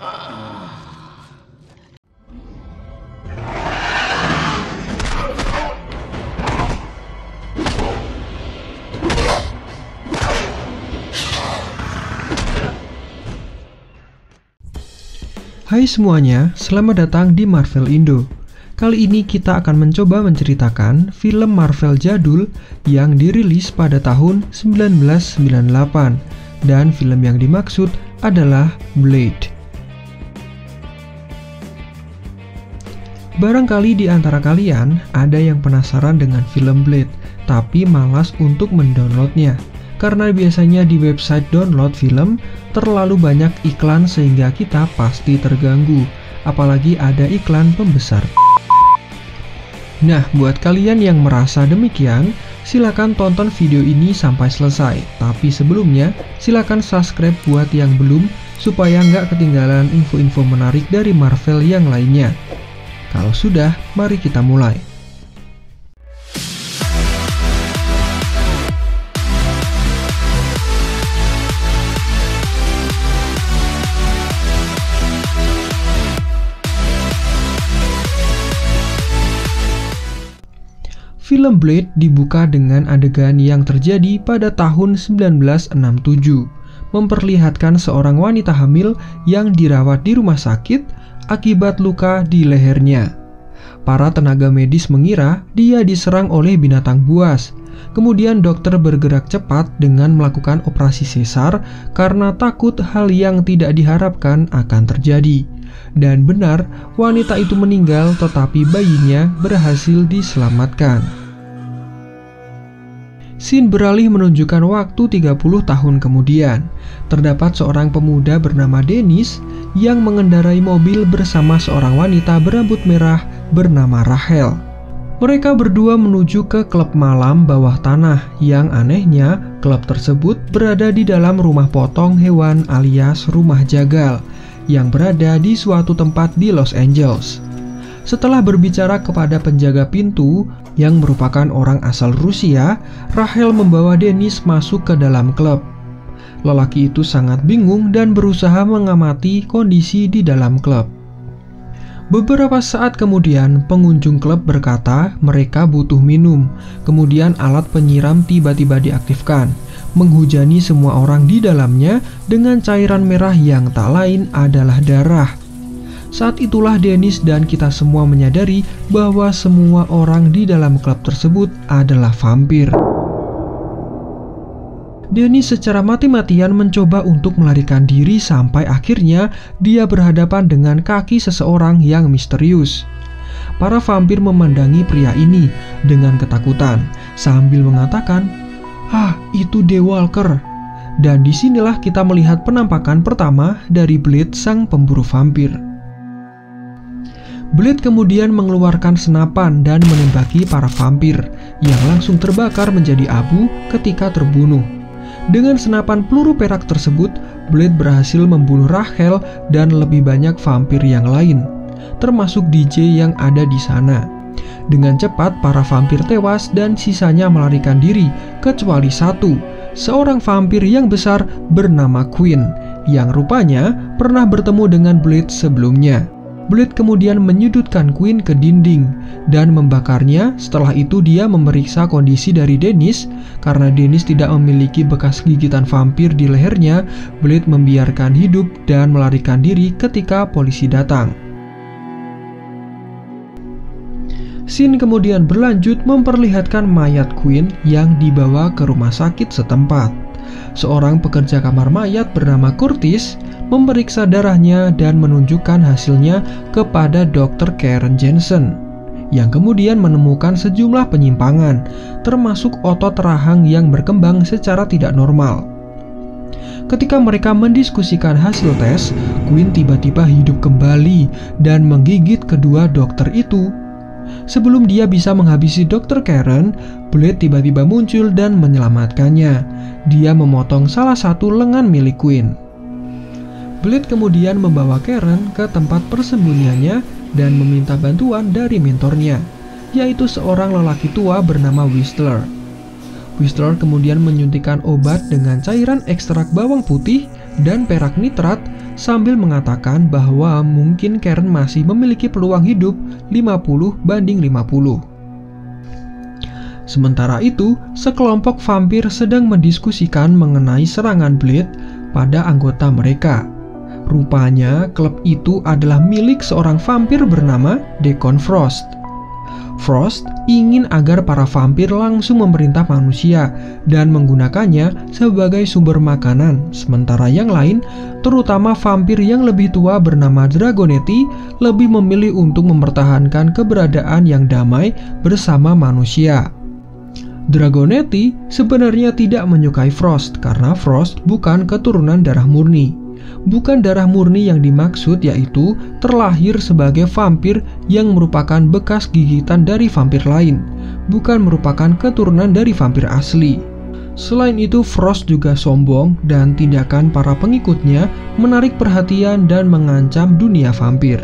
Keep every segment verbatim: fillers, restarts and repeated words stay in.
Hai semuanya, selamat datang di Marvel Indo. Kali ini kita akan mencoba menceritakan film Marvel jadul yang dirilis pada tahun seribu sembilan ratus sembilan puluh delapan. Dan film yang dimaksud adalah Blade. Barangkali di antara kalian ada yang penasaran dengan film Blade, tapi malas untuk mendownloadnya. Karena biasanya di website download film terlalu banyak iklan sehingga kita pasti terganggu, apalagi ada iklan pembesar. Nah, buat kalian yang merasa demikian, silakan tonton video ini sampai selesai. Tapi sebelumnya, silakan subscribe buat yang belum, supaya nggak ketinggalan info-info menarik dari Marvel yang lainnya. Kalau sudah, mari kita mulai. Film Blade dibuka dengan adegan yang terjadi pada tahun seribu sembilan ratus enam puluh tujuh, memperlihatkan seorang wanita hamil yang dirawat di rumah sakit akibat luka di lehernya. Para tenaga medis mengira dia diserang oleh binatang buas. Kemudian dokter bergerak cepat dengan melakukan operasi sesar karena takut hal yang tidak diharapkan akan terjadi. Dan benar, wanita itu meninggal tetapi bayinya berhasil diselamatkan. Scene beralih menunjukkan waktu tiga puluh tahun kemudian. Terdapat seorang pemuda bernama Dennis yang mengendarai mobil bersama seorang wanita berambut merah bernama Rachel. Mereka berdua menuju ke klub malam bawah tanah yang anehnya klub tersebut berada di dalam rumah potong hewan alias rumah jagal yang berada di suatu tempat di Los Angeles. Setelah berbicara kepada penjaga pintu yang merupakan orang asal Rusia, Rachel membawa Dennis masuk ke dalam klub. Lelaki itu sangat bingung dan berusaha mengamati kondisi di dalam klub. Beberapa saat kemudian, pengunjung klub berkata mereka butuh minum. Kemudian alat penyiram tiba-tiba diaktifkan, menghujani semua orang di dalamnya dengan cairan merah yang tak lain adalah darah. Saat itulah Dennis dan kita semua menyadari bahwa semua orang di dalam klub tersebut adalah vampir. Dennis secara mati-matian mencoba untuk melarikan diri sampai akhirnya dia berhadapan dengan kaki seseorang yang misterius. Para vampir memandangi pria ini dengan ketakutan sambil mengatakan, "Ah, itu The Walker." Dan disinilah kita melihat penampakan pertama dari Blade sang pemburu vampir. Blade kemudian mengeluarkan senapan dan menembaki para vampir yang langsung terbakar menjadi abu ketika terbunuh. Dengan senapan peluru perak tersebut, Blade berhasil membunuh Rachel dan lebih banyak vampir yang lain, termasuk D J yang ada di sana. Dengan cepat para vampir tewas dan sisanya melarikan diri, kecuali satu, seorang vampir yang besar bernama Queen, yang rupanya pernah bertemu dengan Blade sebelumnya. Blade kemudian menyudutkan Queen ke dinding dan membakarnya. Setelah itu dia memeriksa kondisi dari Dennis. Karena Dennis tidak memiliki bekas gigitan vampir di lehernya, Blade membiarkan hidup dan melarikan diri ketika polisi datang. Scene kemudian berlanjut memperlihatkan mayat Queen yang dibawa ke rumah sakit setempat. Seorang pekerja kamar mayat bernama Curtis memeriksa darahnya dan menunjukkan hasilnya kepada dokter Karen Jensen, yang kemudian menemukan sejumlah penyimpangan, termasuk otot rahang yang berkembang secara tidak normal. Ketika mereka mendiskusikan hasil tes, Queen tiba-tiba hidup kembali dan menggigit kedua dokter itu. Sebelum dia bisa menghabisi dokter Karen, Blade tiba-tiba muncul dan menyelamatkannya. Dia memotong salah satu lengan milik Queen. Blade kemudian membawa Karen ke tempat persembunyiannya dan meminta bantuan dari mentornya, yaitu seorang lelaki tua bernama Whistler. Whistler kemudian menyuntikkan obat dengan cairan ekstrak bawang putih dan perak nitrat sambil mengatakan bahwa mungkin Karen masih memiliki peluang hidup lima puluh banding lima puluh. Sementara itu, sekelompok vampir sedang mendiskusikan mengenai serangan Blade pada anggota mereka. Rupanya, klub itu adalah milik seorang vampir bernama Deacon Frost. Frost ingin agar para vampir langsung memerintah manusia dan menggunakannya sebagai sumber makanan, sementara yang lain, terutama vampir yang lebih tua bernama Dragonetti, lebih memilih untuk mempertahankan keberadaan yang damai bersama manusia. Dragonetti sebenarnya tidak menyukai Frost karena Frost bukan keturunan darah murni. Bukan darah murni yang dimaksud, yaitu terlahir sebagai vampir yang merupakan bekas gigitan dari vampir lain, bukan merupakan keturunan dari vampir asli. Selain itu, Frost juga sombong dan tindakan para pengikutnya menarik perhatian dan mengancam dunia vampir.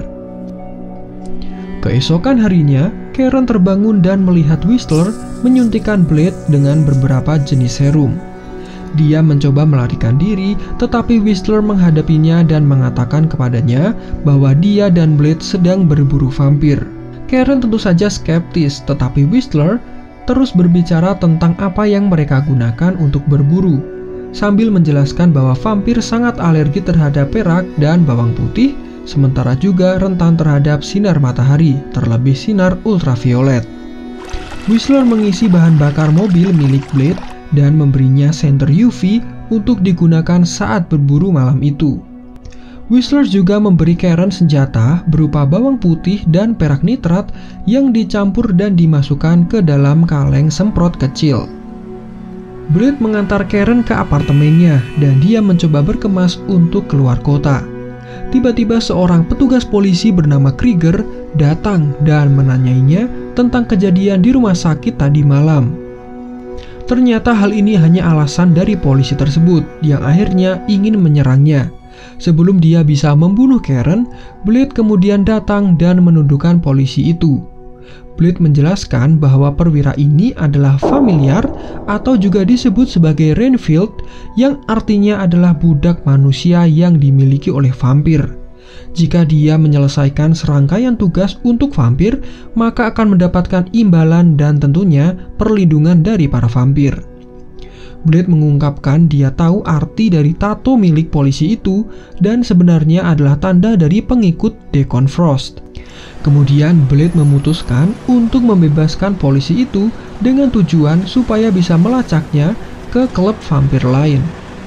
Keesokan harinya, Karen terbangun dan melihat Whistler menyuntikkan Blade dengan beberapa jenis serum. Dia mencoba melarikan diri, tetapi Whistler menghadapinya dan mengatakan kepadanya bahwa dia dan Blade sedang berburu vampir. Karen tentu saja skeptis, tetapi Whistler terus berbicara tentang apa yang mereka gunakan untuk berburu, sambil menjelaskan bahwa vampir sangat alergi terhadap perak dan bawang putih, sementara juga rentan terhadap sinar matahari, terlebih sinar ultraviolet. Whistler mengisi bahan bakar mobil milik Blade dan memberinya senter U V untuk digunakan saat berburu malam itu. Whistler juga memberi Karen senjata berupa bawang putih dan perak nitrat yang dicampur dan dimasukkan ke dalam kaleng semprot kecil. Blade mengantar Karen ke apartemennya dan dia mencoba berkemas untuk keluar kota. Tiba-tiba seorang petugas polisi bernama Krieger datang dan menanyainya tentang kejadian di rumah sakit tadi malam. Ternyata hal ini hanya alasan dari polisi tersebut yang akhirnya ingin menyerangnya. Sebelum dia bisa membunuh Karen, Blade kemudian datang dan menundukkan polisi itu. Blade menjelaskan bahwa perwira ini adalah familiar atau juga disebut sebagai Renfield, yang artinya adalah budak manusia yang dimiliki oleh vampir. Jika dia menyelesaikan serangkaian tugas untuk vampir, maka akan mendapatkan imbalan dan tentunya perlindungan dari para vampir. Blade mengungkapkan dia tahu arti dari tato milik polisi itu dan sebenarnya adalah tanda dari pengikut Deacon Frost. Kemudian Blade memutuskan untuk membebaskan polisi itu dengan tujuan supaya bisa melacaknya ke klub vampir lain.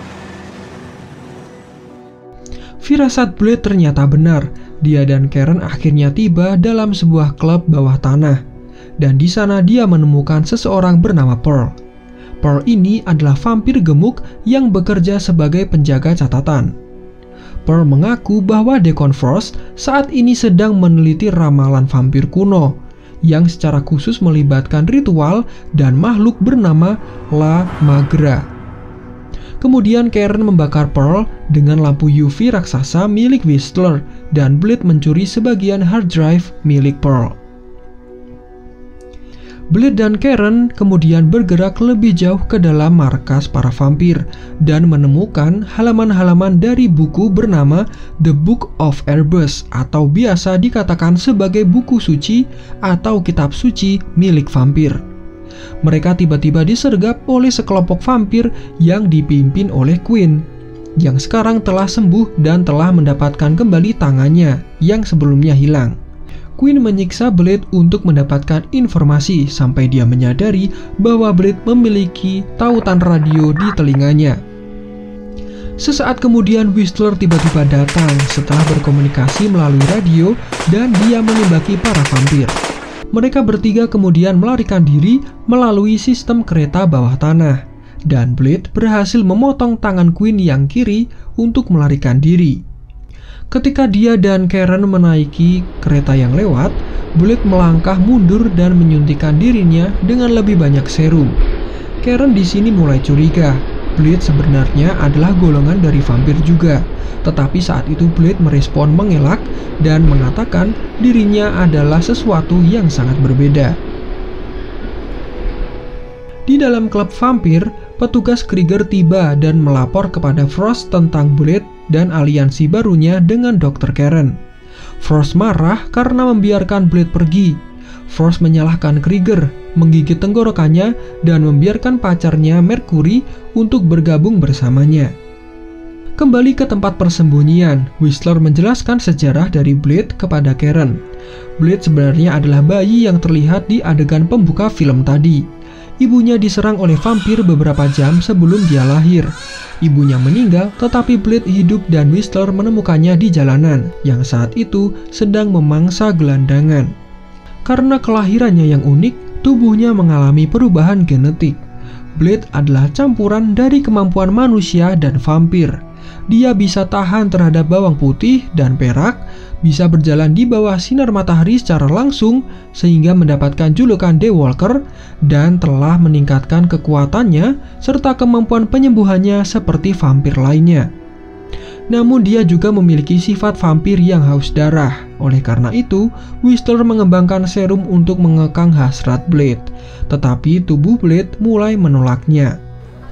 Firasat Blade ternyata benar. Dia dan Karen akhirnya tiba dalam sebuah klub bawah tanah, dan di sana dia menemukan seseorang bernama Pearl. Pearl ini adalah vampir gemuk yang bekerja sebagai penjaga catatan. Pearl mengaku bahwa Deacon Frost saat ini sedang meneliti ramalan vampir kuno yang secara khusus melibatkan ritual dan makhluk bernama La Magra. Kemudian Karen membakar Pearl dengan lampu U V raksasa milik Whistler dan Blade mencuri sebagian hard drive milik Pearl. Blade dan Karen kemudian bergerak lebih jauh ke dalam markas para vampir dan menemukan halaman-halaman dari buku bernama The Book of Erebus atau biasa dikatakan sebagai buku suci atau kitab suci milik vampir. Mereka tiba-tiba disergap oleh sekelompok vampir yang dipimpin oleh Queen, yang sekarang telah sembuh dan telah mendapatkan kembali tangannya yang sebelumnya hilang. Queen menyiksa Blade untuk mendapatkan informasi sampai dia menyadari bahwa Blade memiliki tautan radio di telinganya. Sesaat kemudian Whistler tiba-tiba datang setelah berkomunikasi melalui radio dan dia menembaki para vampir. Mereka bertiga kemudian melarikan diri melalui sistem kereta bawah tanah, dan Blade berhasil memotong tangan Queen yang kiri untuk melarikan diri. Ketika dia dan Karen menaiki kereta yang lewat, Blade melangkah mundur dan menyuntikkan dirinya dengan lebih banyak serum. Karen di sini mulai curiga. Blade sebenarnya adalah golongan dari vampir juga, tetapi saat itu Blade merespon mengelak dan mengatakan dirinya adalah sesuatu yang sangat berbeda. Di dalam klub vampir, petugas Krieger tiba dan melapor kepada Frost tentang Blade dan aliansi barunya dengan dokter Karen. Frost marah karena membiarkan Blade pergi. Frost menyalahkan Krieger, menggigit tenggorokannya, dan membiarkan pacarnya Mercury untuk bergabung bersamanya. Kembali ke tempat persembunyian, Whistler menjelaskan sejarah dari Blade kepada Karen. Blade sebenarnya adalah bayi yang terlihat di adegan pembuka film tadi. Ibunya diserang oleh vampir beberapa jam sebelum dia lahir. Ibunya meninggal, tetapi Blade hidup dan Whistler menemukannya di jalanan, yang saat itu sedang memangsa gelandangan. Karena kelahirannya yang unik, tubuhnya mengalami perubahan genetik. Blade adalah campuran dari kemampuan manusia dan vampir. Dia bisa tahan terhadap bawang putih dan perak, bisa berjalan di bawah sinar matahari secara langsung sehingga mendapatkan julukan Daywalker, dan telah meningkatkan kekuatannya serta kemampuan penyembuhannya seperti vampir lainnya. Namun dia juga memiliki sifat vampir yang haus darah. Oleh karena itu, Whistler mengembangkan serum untuk mengekang hasrat Blade, tetapi tubuh Blade mulai menolaknya.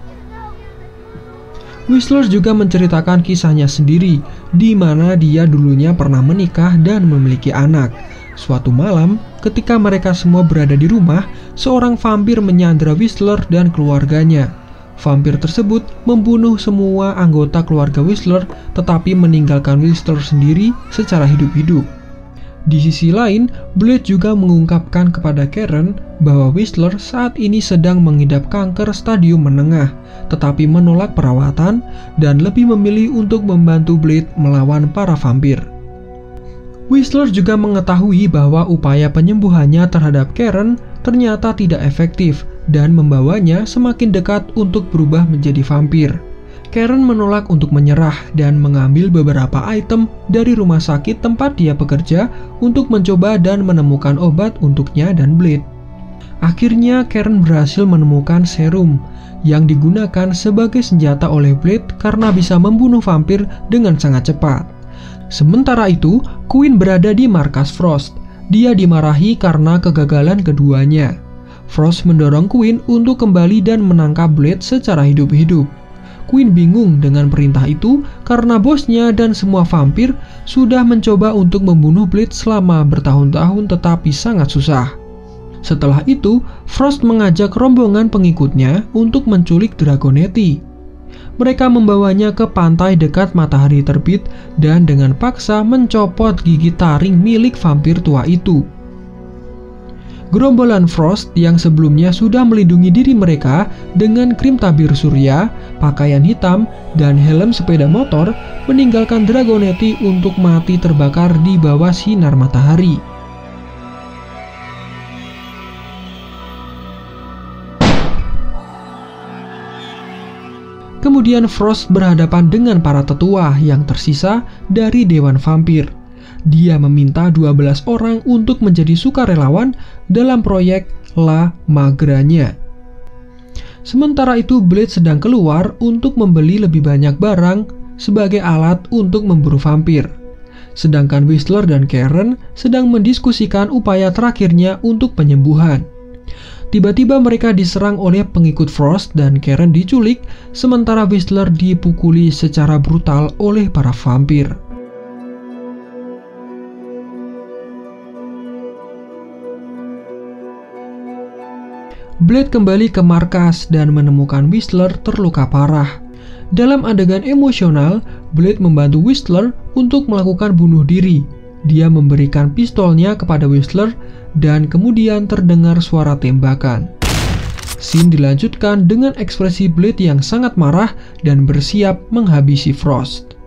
Whistler juga menceritakan kisahnya sendiri, di mana dia dulunya pernah menikah dan memiliki anak. Suatu malam, ketika mereka semua berada di rumah, seorang vampir menyandra Whistler dan keluarganya. Vampir tersebut membunuh semua anggota keluarga Whistler, tetapi meninggalkan Whistler sendiri secara hidup-hidup. Di sisi lain, Blade juga mengungkapkan kepada Karen bahwa Whistler saat ini sedang mengidap kanker stadium menengah, tetapi menolak perawatan dan lebih memilih untuk membantu Blade melawan para vampir. Whistler juga mengetahui bahwa upaya penyembuhannya terhadap Karen ternyata tidak efektif dan membawanya semakin dekat untuk berubah menjadi vampir. Karen menolak untuk menyerah dan mengambil beberapa item dari rumah sakit tempat dia bekerja untuk mencoba dan menemukan obat untuknya dan Blade. Akhirnya Karen berhasil menemukan serum yang digunakan sebagai senjata oleh Blade karena bisa membunuh vampir dengan sangat cepat. Sementara itu, Quinn berada di markas Frost. Dia dimarahi karena kegagalan keduanya. Frost mendorong Quinn untuk kembali dan menangkap Blade secara hidup-hidup. Quinn bingung dengan perintah itu karena bosnya dan semua vampir sudah mencoba untuk membunuh Blade selama bertahun-tahun tetapi sangat susah. Setelah itu, Frost mengajak rombongan pengikutnya untuk menculik Dragonetti. Mereka membawanya ke pantai dekat matahari terbit dan dengan paksa mencopot gigi taring milik vampir tua itu. Gerombolan Frost yang sebelumnya sudah melindungi diri mereka dengan krim tabir surya, pakaian hitam, dan helm sepeda motor meninggalkan Dragonetti untuk mati terbakar di bawah sinar matahari. Kemudian Frost berhadapan dengan para tetua yang tersisa dari Dewan Vampir. Dia meminta dua belas orang untuk menjadi sukarelawan dalam proyek La Magranya. Sementara itu Blade sedang keluar untuk membeli lebih banyak barang sebagai alat untuk memburu vampir. Sedangkan Whistler dan Karen sedang mendiskusikan upaya terakhirnya untuk penyembuhan. Tiba-tiba mereka diserang oleh pengikut Frost dan Karen diculik, sementara Whistler dipukuli secara brutal oleh para vampir. Blade kembali ke markas dan menemukan Whistler terluka parah. Dalam adegan emosional, Blade membantu Whistler untuk melakukan bunuh diri. Dia memberikan pistolnya kepada Whistler dan kemudian terdengar suara tembakan. Scene dilanjutkan dengan ekspresi Blade yang sangat marah dan bersiap menghabisi Frost.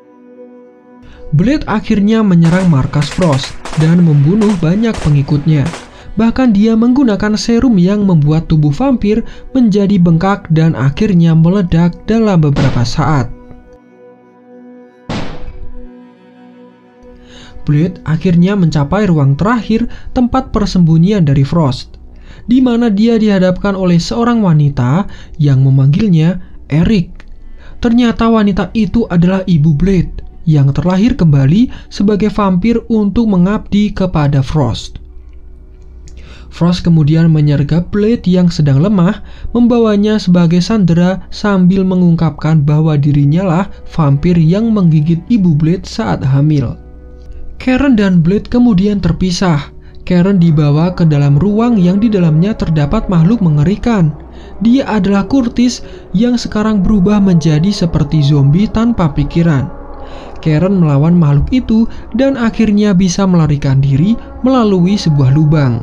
Blade akhirnya menyerang markas Frost dan membunuh banyak pengikutnya. Bahkan dia menggunakan serum yang membuat tubuh vampir menjadi bengkak dan akhirnya meledak dalam beberapa saat. Blade akhirnya mencapai ruang terakhir tempat persembunyian dari Frost, di mana dia dihadapkan oleh seorang wanita yang memanggilnya Eric. Ternyata wanita itu adalah ibu Blade yang terlahir kembali sebagai vampir untuk mengabdi kepada Frost. Frost kemudian menyergap Blade yang sedang lemah, membawanya sebagai sandera sambil mengungkapkan bahwa dirinya lah vampir yang menggigit ibu Blade saat hamil. Karen dan Blade kemudian terpisah. Karen dibawa ke dalam ruang yang di dalamnya terdapat makhluk mengerikan. Dia adalah Curtis yang sekarang berubah menjadi seperti zombie tanpa pikiran. Karen melawan makhluk itu dan akhirnya bisa melarikan diri melalui sebuah lubang.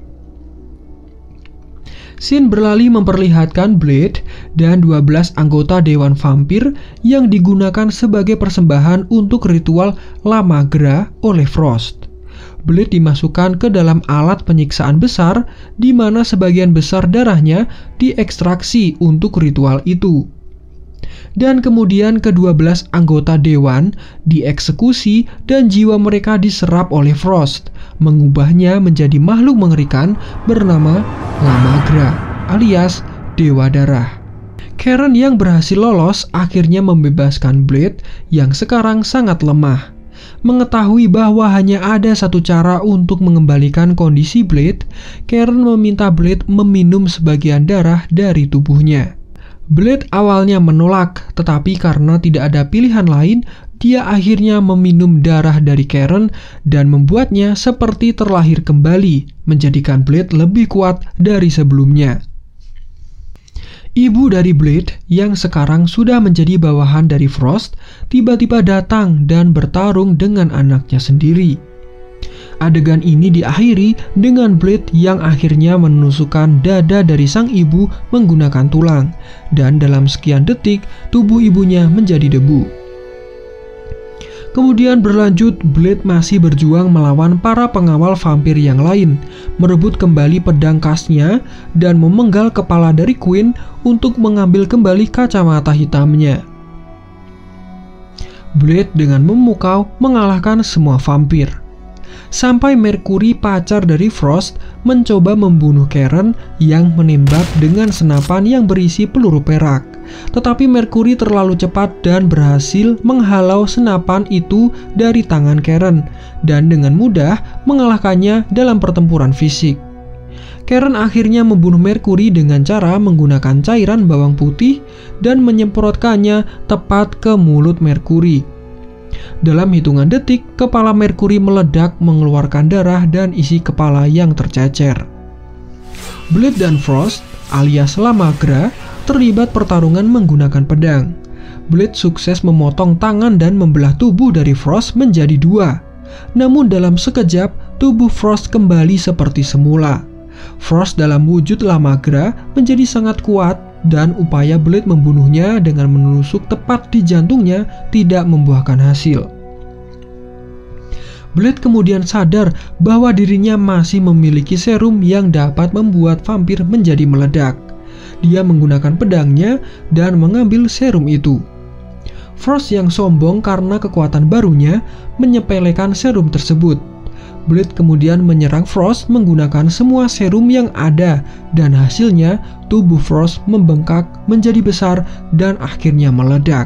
Scene beralih memperlihatkan Blade dan dua belas anggota Dewan Vampir yang digunakan sebagai persembahan untuk ritual La Magra oleh Frost. Blade dimasukkan ke dalam alat penyiksaan besar di mana sebagian besar darahnya diekstraksi untuk ritual itu. Dan kemudian kedua belas anggota Dewan dieksekusi dan jiwa mereka diserap oleh Frost, mengubahnya menjadi makhluk mengerikan bernama La Magra alias Dewa Darah. Karen yang berhasil lolos akhirnya membebaskan Blade yang sekarang sangat lemah. Mengetahui bahwa hanya ada satu cara untuk mengembalikan kondisi Blade, Karen meminta Blade meminum sebagian darah dari tubuhnya. Blade awalnya menolak, tetapi karena tidak ada pilihan lain, dia akhirnya meminum darah dari Karen dan membuatnya seperti terlahir kembali, menjadikan Blade lebih kuat dari sebelumnya. Ibu dari Blade yang sekarang sudah menjadi bawahan dari Frost tiba-tiba datang dan bertarung dengan anaknya sendiri. Adegan ini diakhiri dengan Blade yang akhirnya menusukkan dada dari sang ibu menggunakan tulang, dan dalam sekian detik tubuh ibunya menjadi debu. Kemudian berlanjut, Blade masih berjuang melawan para pengawal vampir yang lain, merebut kembali pedang khasnya dan memenggal kepala dari Queen untuk mengambil kembali kacamata hitamnya. Blade dengan memukau mengalahkan semua vampir. Sampai Mercury, pacar dari Frost, mencoba membunuh Karen yang menembak dengan senapan yang berisi peluru perak. Tetapi Mercury terlalu cepat dan berhasil menghalau senapan itu dari tangan Karen dan dengan mudah mengalahkannya dalam pertempuran fisik. Karen akhirnya membunuh Mercury dengan cara menggunakan cairan bawang putih dan menyemprotkannya tepat ke mulut Mercury. Dalam hitungan detik, kepala Mercury meledak mengeluarkan darah dan isi kepala yang tercecer. Blade dan Frost alias La Magra terlibat pertarungan menggunakan pedang. Blade sukses memotong tangan dan membelah tubuh dari Frost menjadi dua. Namun dalam sekejap, tubuh Frost kembali seperti semula. Frost dalam wujud La Magra menjadi sangat kuat dan upaya Blade membunuhnya dengan menusuk tepat di jantungnya tidak membuahkan hasil. Blade kemudian sadar bahwa dirinya masih memiliki serum yang dapat membuat vampir menjadi meledak. Dia menggunakan pedangnya dan mengambil serum itu. Frost yang sombong karena kekuatan barunya menyepelekan serum tersebut. Blade kemudian menyerang Frost menggunakan semua serum yang ada dan hasilnya tubuh Frost membengkak menjadi besar dan akhirnya meledak.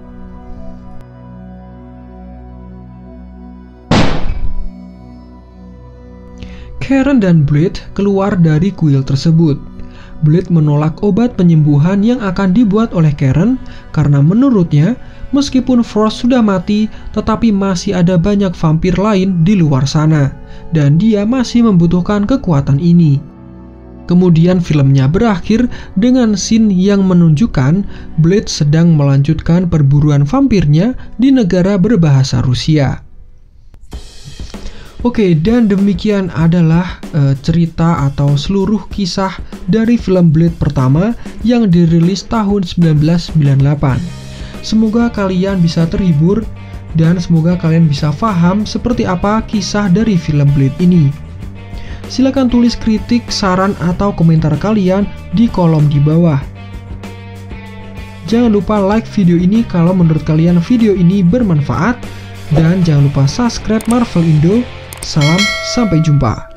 Karen dan Blade keluar dari kuil tersebut. Blade menolak obat penyembuhan yang akan dibuat oleh Karen karena menurutnya meskipun Frost sudah mati, tetapi masih ada banyak vampir lain di luar sana, dan dia masih membutuhkan kekuatan ini. Kemudian filmnya berakhir dengan scene yang menunjukkan Blade sedang melanjutkan perburuan vampirnya di negara berbahasa Rusia. Oke, dan demikian adalah e, cerita atau seluruh kisah dari film Blade pertama yang dirilis tahun seribu sembilan ratus sembilan puluh delapan. Semoga kalian bisa terhibur dan semoga kalian bisa paham seperti apa kisah dari film Blade ini. Silahkan tulis kritik, saran, atau komentar kalian di kolom di bawah. Jangan lupa like video ini kalau menurut kalian video ini bermanfaat. Dan jangan lupa subscribe Marvel Indo. Salam, sampai jumpa.